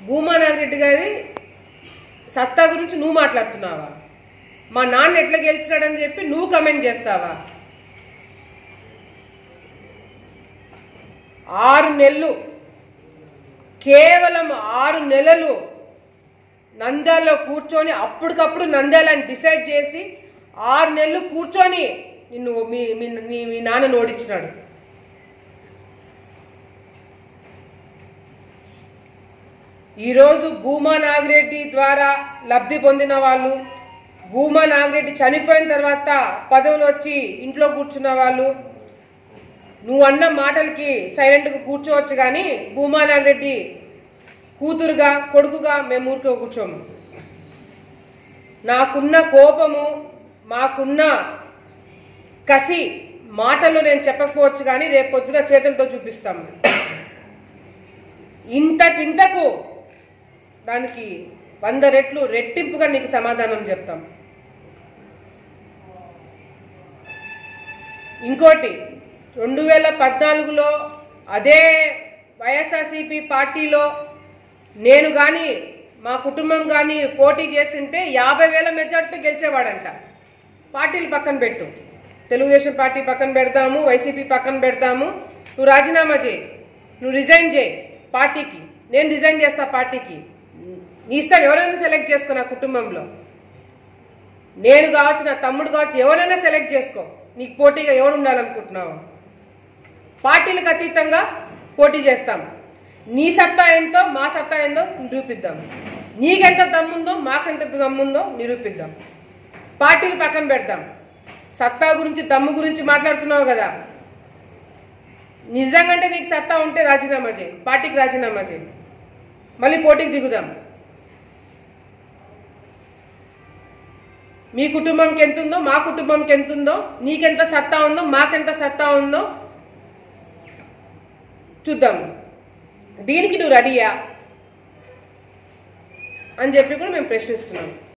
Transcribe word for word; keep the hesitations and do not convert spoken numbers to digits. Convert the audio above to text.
భూమా నాగిరెడ్డి గారి సత్తా గురించి నువ్వు మాట్లాడుతున్నావా? మా నాన్న ఎట్లా గెలిచినాడని చెప్పి నువ్వు కమెంట్ చేస్తావా? ఆరు నెలలు కేవలం ఆరు నెలలు నంద్యాలలో కూర్చొని అప్పటికప్పుడు నంద్యాలని డిసైడ్ చేసి ఆరు నెలలు కూర్చొని నిన్ను మీ మీ నాన్నను ఓడించినాడు. ఈరోజు భూమా నాగిరెడ్డి ద్వారా లబ్ధి పొందిన వాళ్ళు, భూమా నాగిరెడ్డి చనిపోయిన తర్వాత పదవులు వచ్చి ఇంట్లో కూర్చున్న వాళ్ళు, నువ్వు అన్న మాటలకి సైలెంట్గా కూర్చోవచ్చు, కానీ భూమా నాగిరెడ్డి కూతురుగా కొడుకుగా మేము ఊరికే కూర్చోము. నాకున్న కోపము, మాకున్న కసి మాటలు నేను చెప్పకపోవచ్చు, కానీ రేపు పొద్దున చేతులతో చూపిస్తాము. ఇంతకింతకు దానికి వంద రెట్లు రెట్టింపుగా నీకు సమాధానం చెప్తాం. ఇంకోటి, రెండు వేల పద్నాలుగులో అదే వైఎస్ఆర్సీపీ పార్టీలో నేను కానీ మా కుటుంబం కానీ పోటీ చేసింటే యాభై వేల మెజార్టీతో గెలిచేవాడంట. పార్టీలు పక్కన పెట్టు, తెలుగుదేశం పార్టీ పక్కన పెడతాము, వైసీపీ పక్కన పెడతాము, నువ్వు రాజీనామా చేయి, నువ్వు రిజైన్ చేయి పార్టీకి, నేను రిజైన్ చేస్తా పార్టీకి, నీ ఇష్టం, ఎవరైనా సెలెక్ట్ చేసుకో. నా కుటుంబంలో నేను కావచ్చు, నా తమ్ముడు కావచ్చు, ఎవరైనా సెలెక్ట్ చేసుకో. నీకు పోటీగా ఎవరు ఉండాలనుకుంటున్నావు? పార్టీలకు అతీతంగా పోటీ చేస్తాం. నీ సత్తా ఏంటో మా సత్తా ఏందో నిరూపిద్దాం. నీకెంత దమ్ముందో మాకెంత దమ్ముందో నిరూపిద్దాం. పార్టీలు పక్కన పెడతాం. సత్తా గురించి దమ్ము గురించి మాట్లాడుతున్నావు కదా, నిజంగానే నీకు సత్తా ఉంటే రాజీనామా చేయి, పార్టీకి రాజీనామా చేయి, మళ్ళీ పోటీకి దిగుదాం. మీ కుటుంబంకి ఎంత ఉందో మా కుటుంబంకి ఎంత ఉందో, నీకెంత సత్తా ఉందో మాకెంత సత్తా ఉందో చూద్దాం. దీనికి నువ్వు రెడీయా అని చెప్పి కూడా మేము ప్రశ్నిస్తున్నాం.